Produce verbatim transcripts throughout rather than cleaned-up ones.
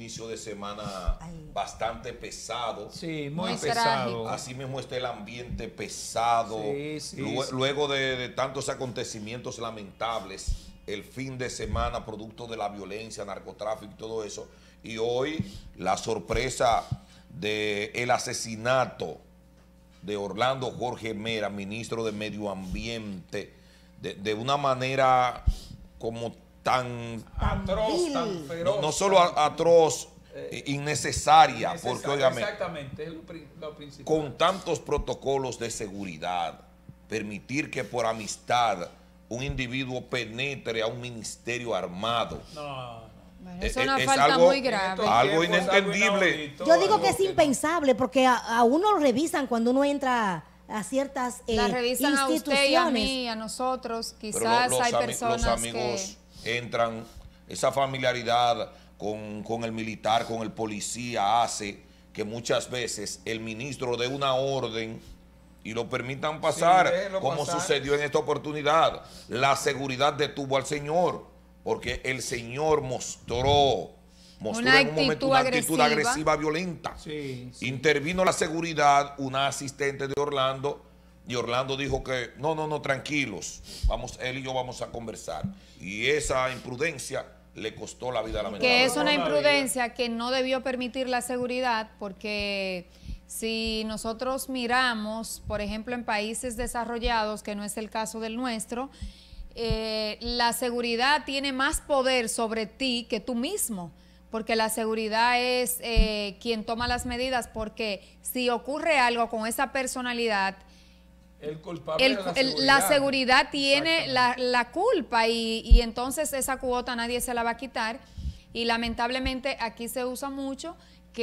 inicio de semana Ay. bastante pesado. Sí, muy, muy pesado. Así mismo está el ambiente pesado. Sí, sí, luego, sí. luego de, de tantos acontecimientos lamentables, el fin de semana, producto de la violencia, narcotráfico y todo eso. Y hoy la sorpresa del asesinato de Orlando Jorge Mera, ministro de Medio Ambiente, de, de una manera como tan atroz, tan feroz. No, no solo atroz, eh, innecesaria, innecesaria, porque óigame, exactamente, es lo, lo principal. Con tantos protocolos de seguridad, permitir que por amistad un individuo penetre a un ministerio armado. No. Bueno, es una es, falta es algo, muy grave. Algo inentendible. Yo digo que es impensable porque a, a uno lo revisan cuando uno entra a ciertas eh, La revisan instituciones. a usted y a mí, a nosotros. Quizás lo, los hay personas los amigos que... entran, esa familiaridad con, con el militar, con el policía, hace que muchas veces el ministro dé una orden y lo permitan pasar, sí, como pasar. Sucedió en esta oportunidad. La seguridad detuvo al señor, porque el señor mostró, mostró una en un momento una actitud agresiva, agresiva violenta. Sí, sí. Intervino la seguridad, una asistente de Orlando, y Orlando dijo que no, no, no, tranquilos, vamos, él y yo vamos a conversar. Y esa imprudencia le costó la vida a la menor. Que es una imprudencia que no debió permitir la seguridad, porque si nosotros miramos, por ejemplo, en países desarrollados, que no es el caso del nuestro, eh, la seguridad tiene más poder sobre ti que tú mismo, porque la seguridad es eh, quien toma las medidas, porque si ocurre algo con esa personalidad, el culpable el, es la, el, seguridad. la seguridad tiene la, la culpa y, y entonces esa cuota nadie se la va a quitar. Y lamentablemente aquí se usa mucho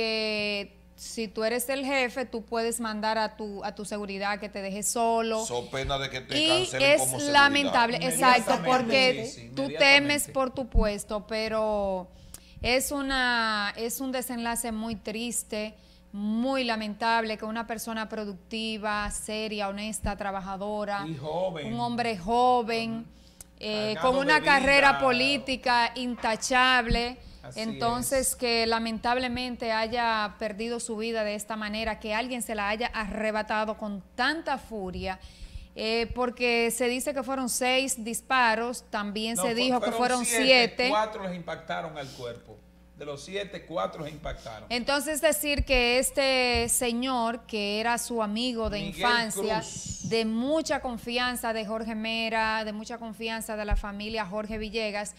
que si tú eres el jefe, tú puedes mandar a tu a tu seguridad que te deje solo. So pena de que te y cancelen es como lamentable, exacto, porque sí, sí, tú temes por tu puesto, pero es una es un desenlace muy triste. Muy lamentable que una persona productiva, seria, honesta, trabajadora, y joven, un hombre joven, eh, con una carrera política intachable, así entonces es. Que lamentablemente haya perdido su vida de esta manera, que alguien se la haya arrebatado con tanta furia, eh, porque se dice que fueron seis disparos, también no, se dijo que fueron siete, siete. Cuatro les impactaron al cuerpo. De los siete, cuatro se impactaron. Entonces decir que este señor, que era su amigo de Miguel infancia, Cruz, de mucha confianza de Jorge Mera, de mucha confianza de la familia Jorge Villegas,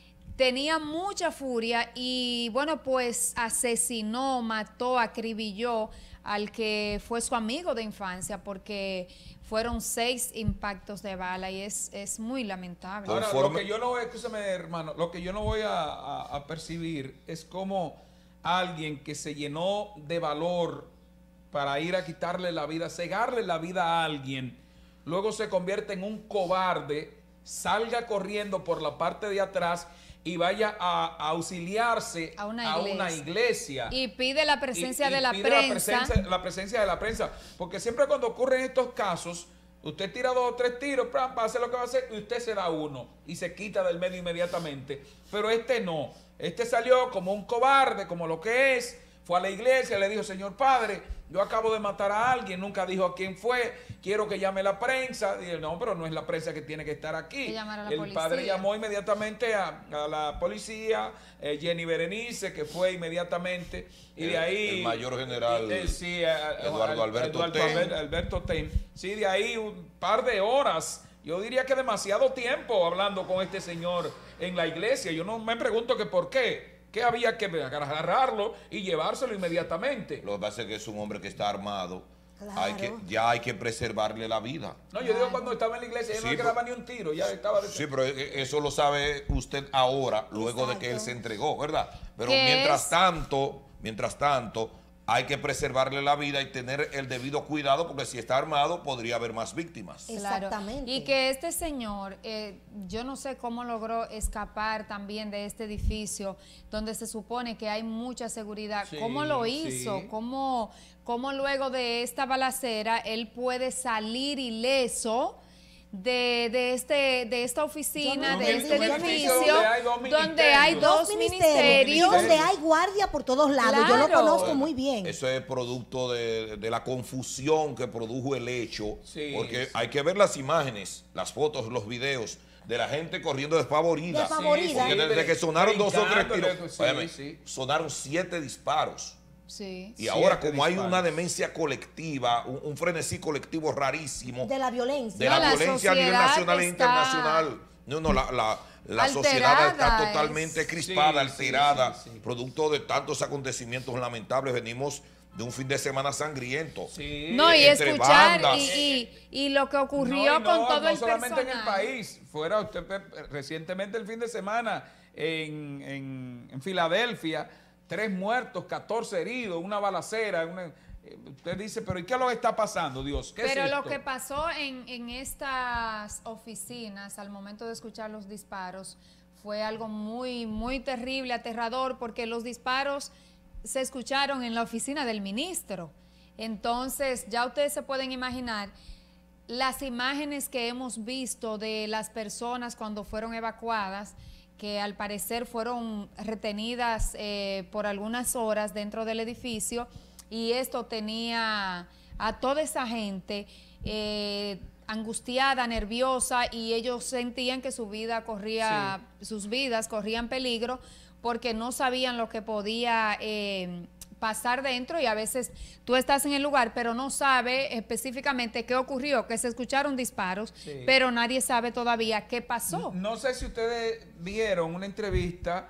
tenía mucha furia y bueno, pues asesinó, mató, acribilló al que fue su amigo de infancia, porque fueron seis impactos de bala y es, es muy lamentable. Ahora, lo que yo no voy, escúchame, hermano, lo que yo no voy a, a, a percibir es como alguien que se llenó de valor para ir a quitarle la vida, cegarle la vida a alguien, luego se convierte en un cobarde, salga corriendo por la parte de atrás y vaya a, a auxiliarse a, una, a iglesia. una iglesia. Y pide la presencia y, y de la pide prensa. La presencia, la presencia de la prensa. Porque siempre cuando ocurren estos casos, usted tira dos o tres tiros, para hacer lo que va a hacer, y usted se da uno y se quita del medio inmediatamente. Pero este no. Este salió como un cobarde, como lo que es. Fue a la iglesia, le dijo, señor padre, yo acabo de matar a alguien, nunca dijo a quién fue, quiero que llame la prensa. Y él, no, pero no es la prensa que tiene que estar aquí. Que llamar a la el policía. Padre llamó inmediatamente a, a la policía, eh, Jenny Berenice, que fue inmediatamente, y el, de ahí... El mayor general eh, sí, a, Eduardo a, Alberto Eduardo Ten. Alberto Ten. Sí, de ahí un par de horas, yo diría que demasiado tiempo hablando con este señor en la iglesia. Yo no me pregunto que por qué. Que había que agarrarlo y llevárselo inmediatamente. Lo que pasa es que es un hombre que está armado. Claro. Hay que, ya hay que preservarle la vida. No, yo digo cuando estaba en la iglesia, él Sí, no le quedaba ni un tiro, ya estaba... De... Sí, pero eso lo sabe usted ahora, luego Exacto. de que él se entregó, ¿verdad? Pero mientras es? tanto, mientras tanto, hay que preservarle la vida y tener el debido cuidado, porque si está armado podría haber más víctimas. Claro. Exactamente. Y que este señor, eh, yo no sé cómo logró escapar también de este edificio donde se supone que hay mucha seguridad. Sí, ¿Cómo lo hizo? sí. ¿Cómo, cómo luego de esta balacera él puede salir ileso de, de, este, de esta oficina, no de entendí. este Un edificio, edificio donde hay dos donde hay ministerios. dos Dos ministerios. ministerios, donde hay guardia por todos lados. Yo lo Claro. conozco muy bien. Eso es producto de, de la confusión que produjo el hecho, Sí, porque sí. hay que ver las imágenes, las fotos, los videos de la gente corriendo despavorida. Despavorida. Porque Sí, desde que sonaron dos o tres brincando, tiros, sí, óyeme, sí. sonaron siete disparos. Sí. Y ahora, Siete como hay disparos. una demencia colectiva, un, un frenesí colectivo rarísimo De la violencia. de No, la, la violencia a nivel sociedad nacional e está internacional. No, no, la, la, la sociedad alterada, está totalmente es- crispada, Sí, sí, alterada, sí, sí. producto de tantos acontecimientos lamentables. Venimos de un fin de semana sangriento. Sí. No, y entre escuchar bandas. y, y, y lo que ocurrió No, y con no, todo no el solamente personal. en el país, fuera usted pe- recientemente el fin de semana en, en, en Filadelfia, tres muertos, catorce heridos, una balacera, una- eh, usted dice, pero ¿y qué es lo que está pasando, Dios? ¿Qué es Pero lo esto? que pasó en, en estas oficinas al momento de escuchar los disparos fue algo muy, muy terrible, aterrador, porque los disparos se escucharon en la oficina del ministro. Entonces, ya ustedes se pueden imaginar las imágenes que hemos visto de las personas cuando fueron evacuadas, que al parecer fueron retenidas eh, por algunas horas dentro del edificio, y esto tenía a toda esa gente eh, angustiada, nerviosa, y ellos sentían que su vida corría, sus vidas corrían peligro porque no sabían lo que podía eh, pasar dentro, y a veces tú estás en el lugar pero no sabes específicamente qué ocurrió, que se escucharon disparos, Sí. pero nadie sabe todavía qué pasó. No sé si ustedes vieron una entrevista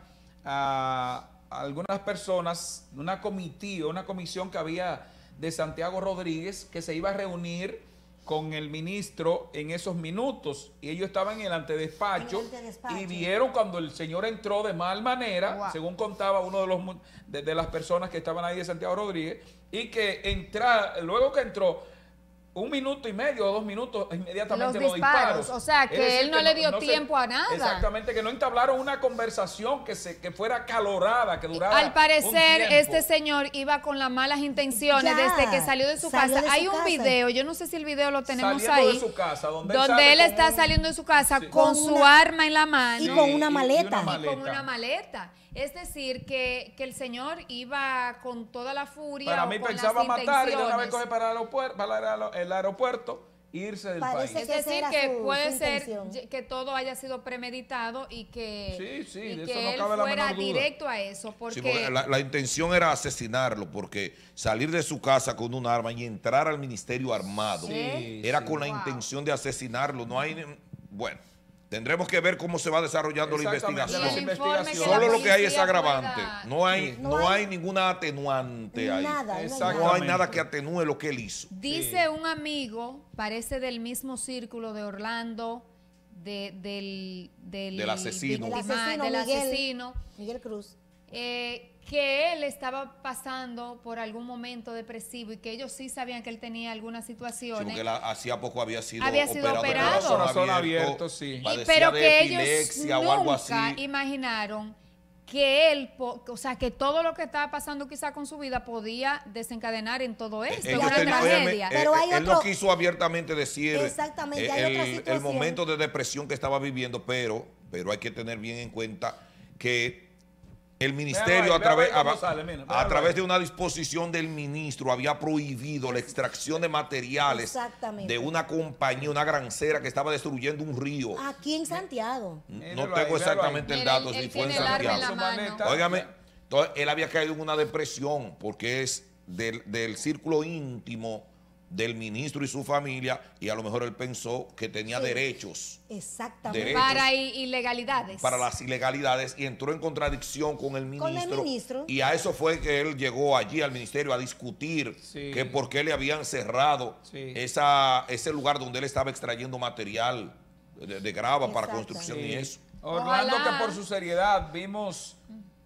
a, a algunas personas, una comitiva, una comisión que había de Santiago Rodríguez, que se iba a reunir con el ministro en esos minutos, y ellos estaban en el antedespacho, En el antedespacho. y vieron cuando el señor entró de mal manera, Wow. según contaba uno de los mu- de, de las personas que estaban ahí de Santiago Rodríguez, y que entra, luego que entró un minuto y medio o dos minutos, inmediatamente Los los disparos, disparos. o sea, que Es decir, él no le dio se- tiempo a nada. Exactamente, que no entablaron una conversación que se que fuera calorada, que durara Al parecer, un tiempo. este señor iba con las malas intenciones Ya, desde que salió de su salió casa. de su Hay un casa. video, yo no sé si el video lo tenemos Saliendo ahí, de su casa, donde, donde sale él con está un- saliendo de su casa Sí. con Con su una- arma en la mano y Sí, con una y- y maleta. una y con maleta. una maleta. Es decir, que, que el señor iba con toda la furia. Para o mí con pensaba las matar y de una vez intenciones. coger para el aeropuerto, para el aero- el aeropuerto e irse del Parece país. Es Esa decir, era que su- puede su ser intención. ye- que todo haya sido premeditado y que, Sí, sí, y de que eso no él cabe la fuera menor duda. directo a eso. Sí, Porque, porque la, la intención era asesinarlo, porque salir de su casa con un arma y entrar al ministerio armado Sí, era sí. con la Wow. intención de asesinarlo. No hay, bueno, tendremos que ver cómo se va desarrollando la Exactamente, y el investigación. informe que investigación. la Solo lo que hay es policía agravante. pueda- No hay, Sí. no No hay hay- ninguna atenuante ahí. Nada, no hay Exacto. No hay Exactamente. nada que atenúe lo que él hizo. Dice un amigo, parece del mismo círculo de Orlando, de- del, del, Del asesino. El víctima- asesino, del Miguel, asesino, Miguel Cruz. eh, que él estaba pasando por algún momento depresivo y que ellos sí sabían que él tenía algunas Sí, situaciones. porque él hacía poco había sido Había sido operado de operado. corazón Corazón abierto, abierto, sí. Y- padecía pero de que ellos epilepsia o algo nunca así. imaginaron que él, po- o sea, que todo lo que estaba pasando quizá con su vida podía desencadenar en todo esto, en Ellos una tenían- óyeme, tragedia. eh, Pero hay él no otro- quiso abiertamente decir Exactamente, eh, hay otra el, el situación. momento de depresión que estaba viviendo, pero, pero hay que tener bien en cuenta que el ministerio Véalo ahí, a través, véalo ahí cómo a- sale, mira, a véalo través ahí. de una disposición del ministro había prohibido la extracción de materiales Exactamente. de una compañía, una grancera que estaba destruyendo un río. Aquí en Santiago. No Míralo ahí, tengo véalo exactamente ahí. el Mira, dato él- si él fue en tiene el arma en la Santiago. mano. Óigame, entonces él había caído en una depresión porque es del, del círculo íntimo del ministro y su familia, y a lo mejor él pensó que tenía Sí. derechos Exactamente. Derechos. Para i- ilegalidades. para las ilegalidades y entró en contradicción con el Con el ministro. ministro. Y a eso fue que él llegó allí al ministerio a discutir Sí. que por qué le habían cerrado Sí. esa, ese lugar donde él estaba extrayendo material de, de grava para Exacto. construcción y Sí. eso. Orlando, Ojalá. que por su seriedad vimos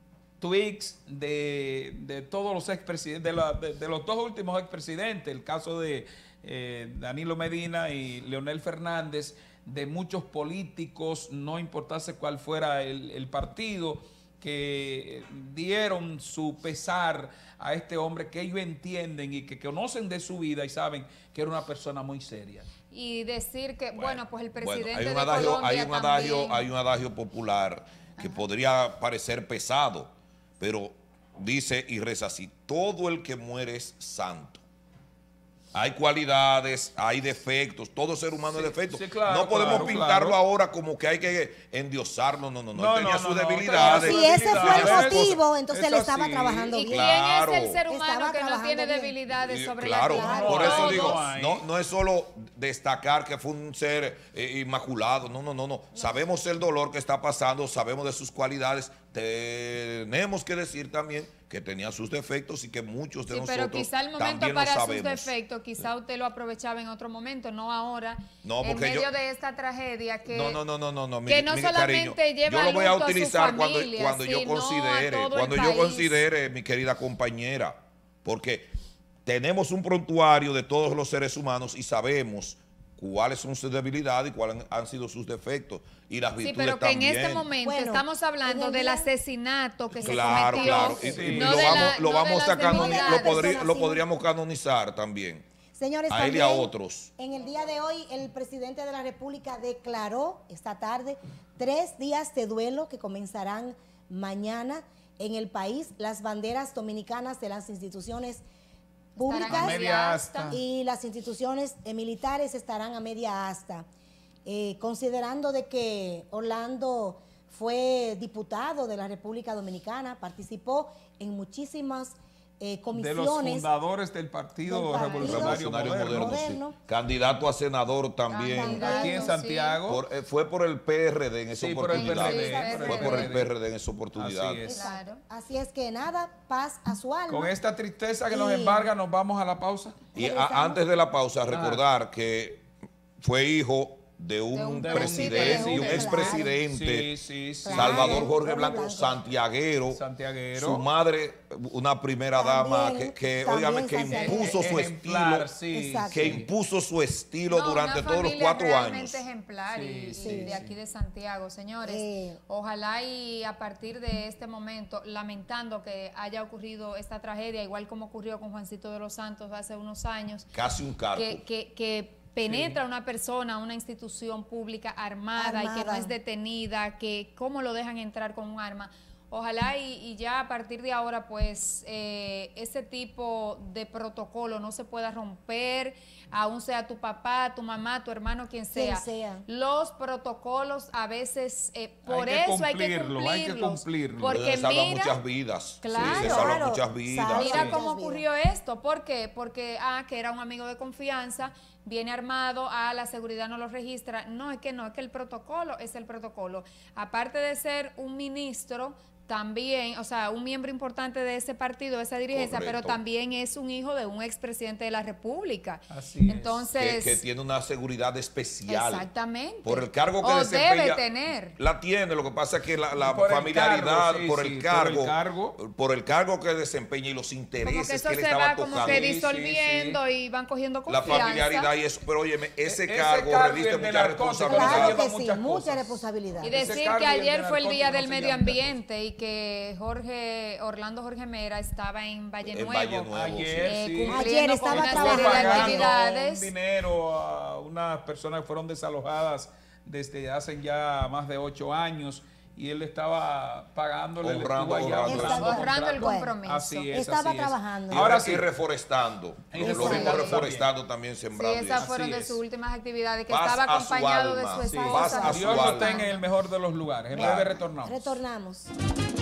tweets de, de todos los expresidentes, de, la- de- de los dos últimos expresidentes, el caso de eh, Danilo Medina y Leonel Fernández, de muchos políticos, no importase cuál fuera el, el partido, que dieron su pesar a este hombre que ellos entienden y que conocen de su vida y saben que era una persona muy seria. y decir que, bueno, bueno pues el presidente bueno, hay un de adagio, Colombia hay un adagio, también. hay un adagio popular que Ajá. podría parecer pesado, pero dice y reza así: todo el que muere es santo. Hay cualidades, hay defectos, todo ser humano sí, es defecto. Sí, claro, no podemos claro, pintarlo claro. ahora como que hay que endiosarlo, no, no, no. no él tenía no, sus no, debilidades. Si ese fue el motivo, entonces él estaba sí. trabajando bien. ¿Y quién claro. es el ser humano que no tiene bien. debilidades sobre claro, la Claro, por eso digo, no, no es solo destacar que fue un ser eh, inmaculado, no, no, no, no. Sabemos el dolor que está pasando, sabemos de sus cualidades, tenemos que decir también que tenía sus defectos y que muchos de sí, nosotros pero quizá el momento también para lo sus sabemos. defectos, quizá usted lo aprovechaba en otro momento, no ahora, no, en medio yo, de esta tragedia que no, no, no, no, no, no que no mi, solamente cariño, lleva yo lo voy a utilizar a familia, cuando, cuando yo considere, cuando yo país. considere, mi querida compañera, porque tenemos un prontuario de todos los seres humanos y sabemos cuáles son sus debilidades y cuáles han sido sus defectos y las virtudes también. Sí, pero que también. en este momento bueno, estamos hablando del asesinato que claro, se cometió. Claro, y, sí. y no lo vamos, la, lo, no vamos a canonizar, lo, podrí, sí. lo podríamos canonizar también. Señores, a él también, y a otros. En el día de hoy, el presidente de la República declaró esta tarde tres días de duelo que comenzarán mañana en el país. Las banderas dominicanas de las instituciones públicas y las instituciones eh, militares estarán a media asta. Eh, considerando de que Orlando fue diputado de la República Dominicana, participó en muchísimas eh, comisiones. De los fundadores del Partido, del partido Revolucionario Moderno. Moderno, Moderno. Sí. Candidato a senador también. Candidato, aquí en Santiago. Sí. Por, eh, fue por el P R D en esa sí, oportunidad. Por el P R D, fue por el P R D en esa oportunidad. Así es. Claro. Así es que nada, paz a su alma. Con esta tristeza que y, nos embarga, nos vamos a la pausa. Y a, antes de la pausa, recordar ah. que fue hijo de un, de un presidente y un expresidente, sí, sí, sí. Salvador Jorge Blanco, Blanco. Santiaguero, Santiaguero, su madre, una primera también, dama que, que óigame, que impuso su ejemplar, estilo, sí, que impuso su estilo no, durante todos los cuatro años. Ejemplar sí, y, sí, y de aquí de Santiago, señores. Eh. Ojalá y a partir de este momento, lamentando que haya ocurrido esta tragedia, igual como ocurrió con Juancito de los Santos hace unos años, casi un cargo, que, que, que penetra sí. una persona, una institución pública armada, armada y que no es detenida, que cómo lo dejan entrar con un arma. Ojalá y, y ya a partir de ahora pues eh, ese tipo de protocolo no se pueda romper, aún sea tu papá, tu mamá, tu hermano, quien sea. Quien sea. Los protocolos a veces, eh, por hay eso hay que cumplirlos. Hay que cumplirlo. Porque se salvan mira, muchas vidas. Claro, sí, se salvan claro, muchas vidas. Mira sí. cómo ocurrió esto. ¿Por qué? Porque, ah, que era un amigo de confianza, viene armado, ah, la seguridad no lo registra. No, es que no, es que el protocolo es el protocolo. Aparte de ser un ministro, también, o sea, un miembro importante de ese partido, de esa dirigencia, Correcto. Pero también es un hijo de un expresidente de la República. Así Entonces, es. Que, que tiene una seguridad especial. Exactamente. Por el cargo que o desempeña. debe tener. La tiene, lo que pasa es que la, la por familiaridad, el cargo, sí, por, el sí, cargo, por el cargo, por el cargo que desempeña y los intereses como que, eso que él se estaba va tocando. como que disolviendo sí, sí. y van cogiendo confianza. La familiaridad y eso, pero óyeme, ese, ese cargo, cargo reviste mucha responsabilidad. Claro que sí, muchas mucha responsabilidad. Y decir que ayer fue el Día del Medio Ambiente y que Jorge Orlando Jorge Mera estaba en Valle Nuevo. En Valle Nuevo ayer, eh, sí. Ayer estaba trabajando un dinero a unas personas que fueron desalojadas desde hace ya más de ocho años y él estaba pagándole honrando, el allá, honrando, honrando, honrando el compromiso. Así es, estaba así trabajando. Es. Ahora sí, reforestando. Y Lo, lo vimos reforestando también, sembrando. Sí, esas fueron así de es. sus últimas actividades, que Paz estaba acompañado su de alma. su Sí. esposa. Paz a su Dios lo alma. tenga en el mejor de los lugares. En Claro. breve retornamos. Retornamos.